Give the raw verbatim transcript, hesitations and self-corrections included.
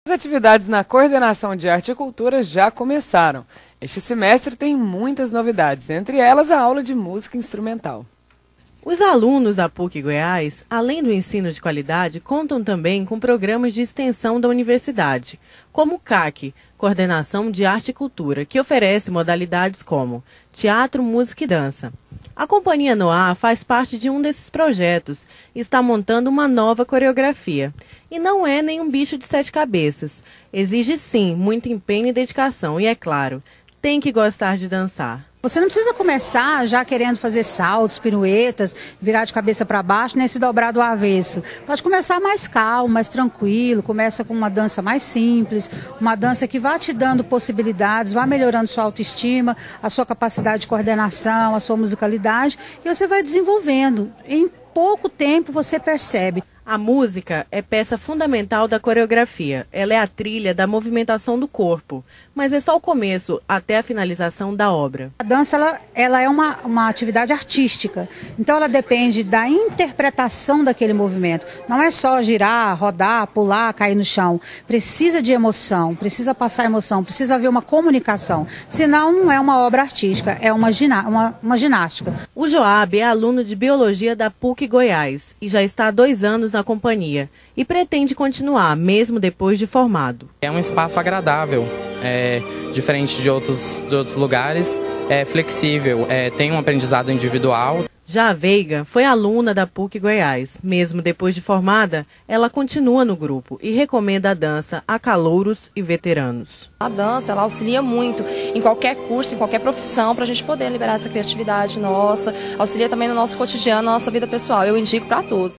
As atividades na coordenação de arte e cultura já começaram. Este semestre tem muitas novidades, entre elas a aula de música instrumental. Os alunos da PUC Goiás, além do ensino de qualidade, contam também com programas de extensão da universidade, como o C A C, Coordenação de Arte e Cultura, que oferece modalidades como teatro, música e dança. A Companhia Noá faz parte de um desses projetos e está montando uma nova coreografia. E não é nenhum bicho de sete cabeças. Exige sim muito empenho e dedicação e, é claro, tem que gostar de dançar. Você não precisa começar já querendo fazer saltos, piruetas, virar de cabeça para baixo, nem se dobrar do avesso. Pode começar mais calmo, mais tranquilo, começa com uma dança mais simples, uma dança que vá te dando possibilidades, vá melhorando sua autoestima, a sua capacidade de coordenação, a sua musicalidade, e você vai desenvolvendo. Em pouco tempo você percebe. A música é peça fundamental da coreografia. Ela é a trilha da movimentação do corpo, mas é só o começo até a finalização da obra. A dança ela, ela é uma, uma atividade artística, então ela depende da interpretação daquele movimento. Não é só girar, rodar, pular, cair no chão. Precisa de emoção, precisa passar emoção, precisa haver uma comunicação. Senão não é uma obra artística, é uma, gina, uma, uma ginástica. O Joab é aluno de Biologia da PUC Goiás e já está há dois anos na companhia e pretende continuar, mesmo depois de formado. É um espaço agradável, é, diferente de outros, de outros lugares, é flexível, é, tem um aprendizado individual. Já a Veiga foi aluna da PUC Goiás. Mesmo depois de formada, ela continua no grupo e recomenda a dança a calouros e veteranos. A dança ela auxilia muito em qualquer curso, em qualquer profissão, para a gente poder liberar essa criatividade nossa, auxilia também no nosso cotidiano, na nossa vida pessoal. Eu indico para todos.